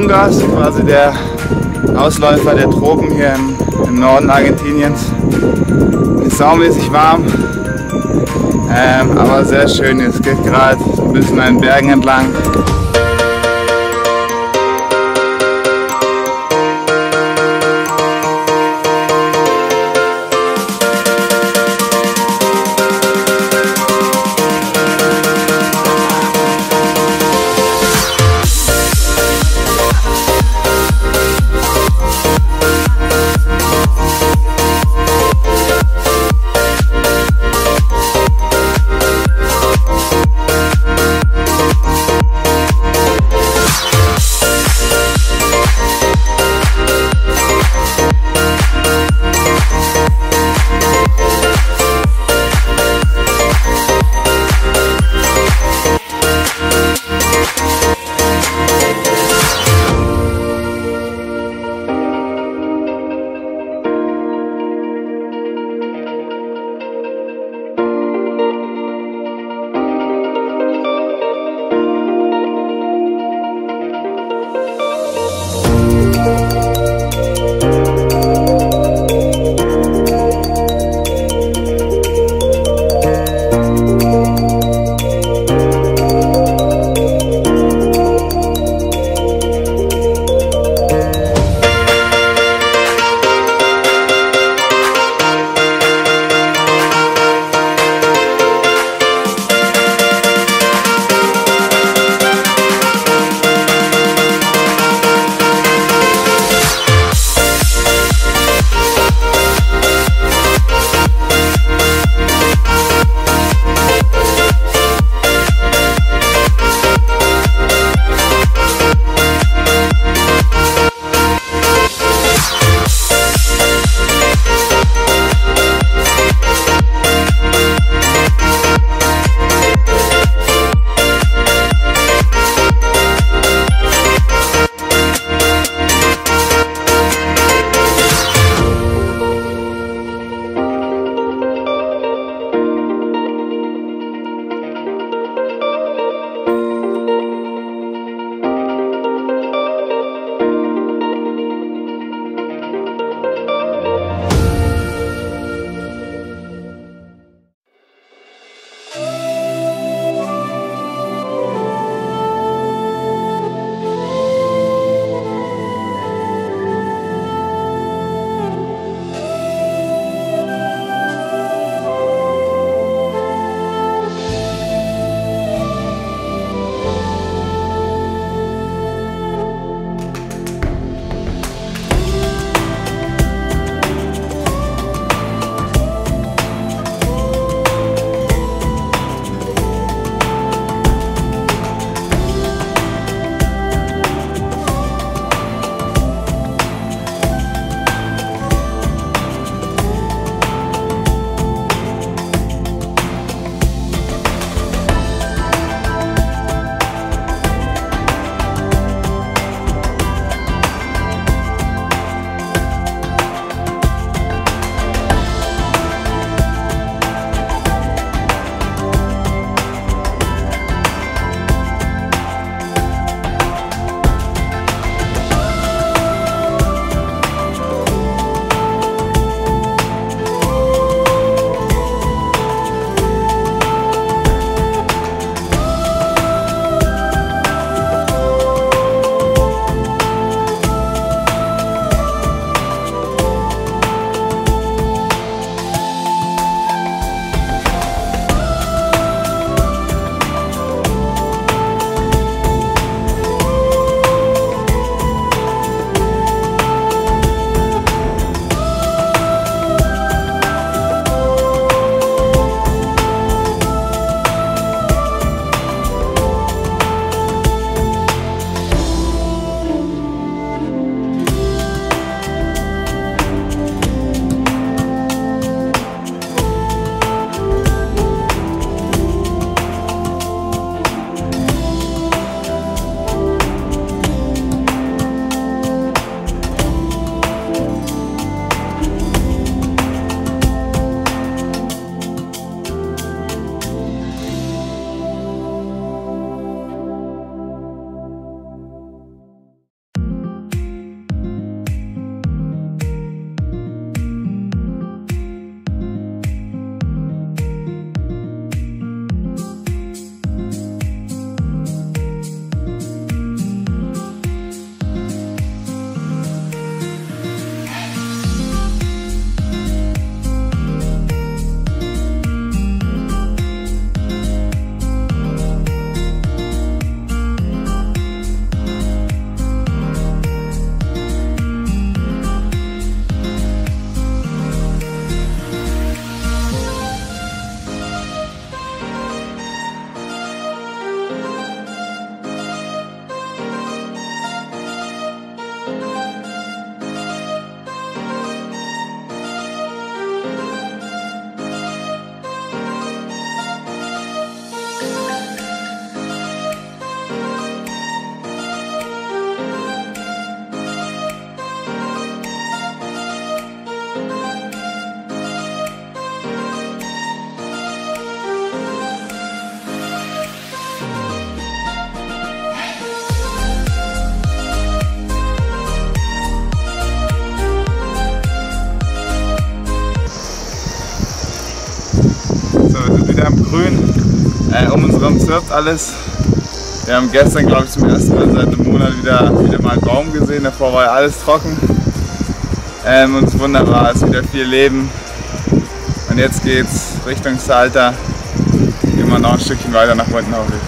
Yungas, quasi der Ausläufer der Tropen hier im Norden Argentiniens. Ist saumäßig warm, aber sehr schön. Es geht gerade so ein bisschen an den Bergen entlang. grün. Um uns herum zirpt alles. Wir haben gestern, glaube ich, zum ersten Mal seit einem Monat wieder mal einen Baum gesehen. Davor war ja alles trocken. Und es ist wunderbar, es ist wieder viel Leben. Und jetzt geht's Richtung Salta. Immer noch ein Stückchen weiter nach unten hoffentlich.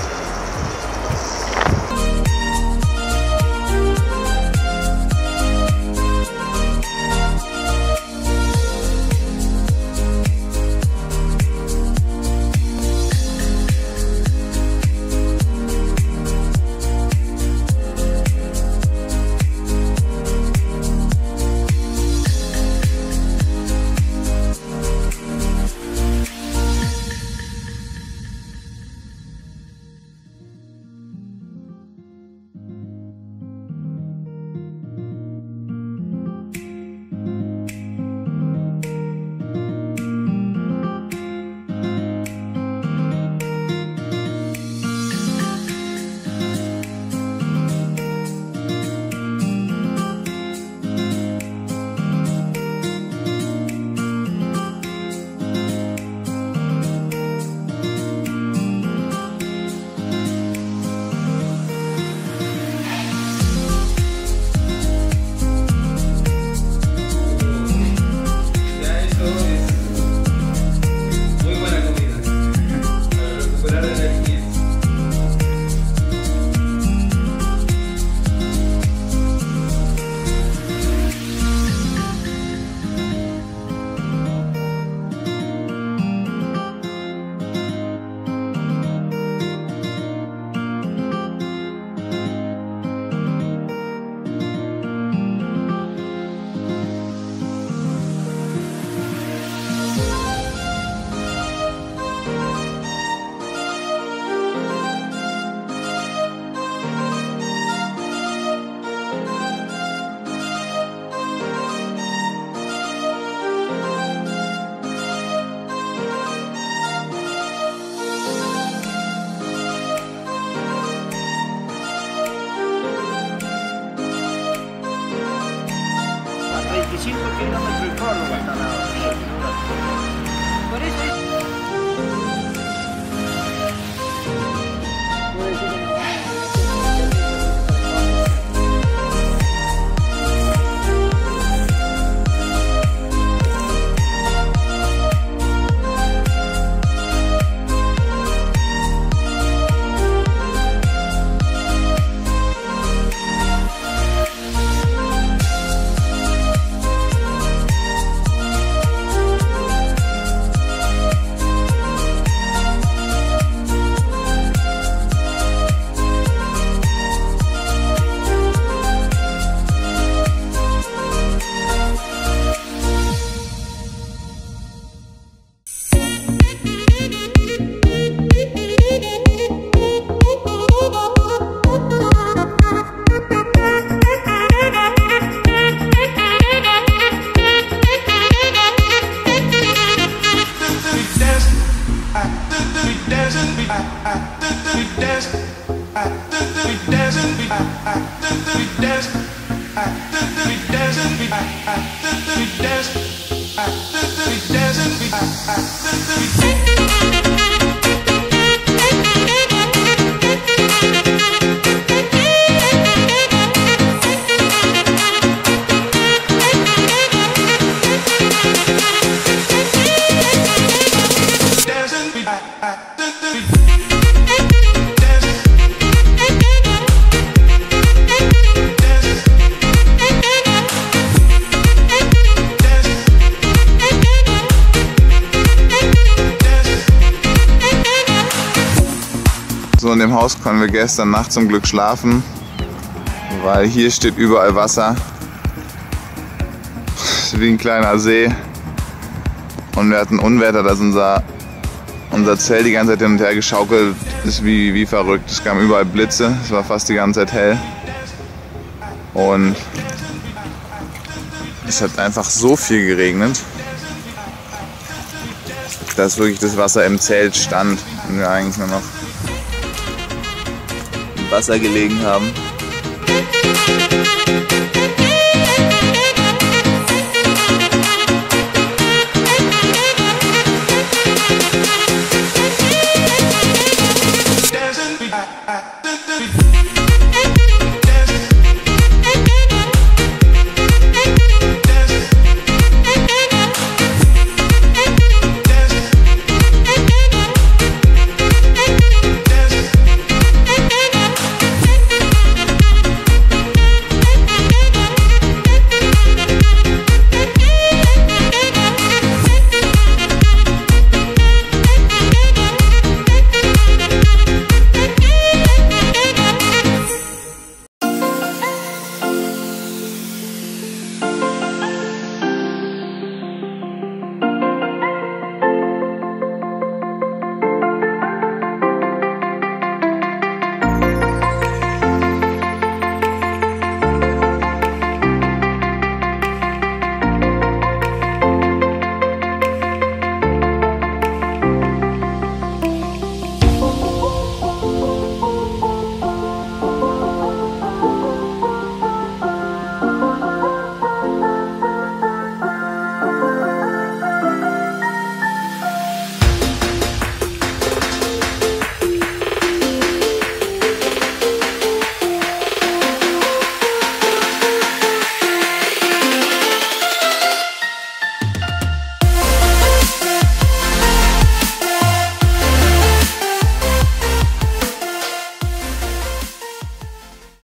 Kilómetros de Córdoba está la orilla. Por eso So, in dem Haus konnten wir gestern Nacht zum Glück schlafen, weil hier steht überall Wasser. Wie ein kleiner See. Und wir hatten Unwetter, dass unser Zelt die ganze Zeit hin und her geschaukelt ist wie verrückt. Es kamen überall Blitze, es war fast die ganze Zeit hell. Und es hat einfach so viel geregnet, dass wirklich das Wasser im Zelt stand und wir eigentlich nur noch im Wasser gelegen haben.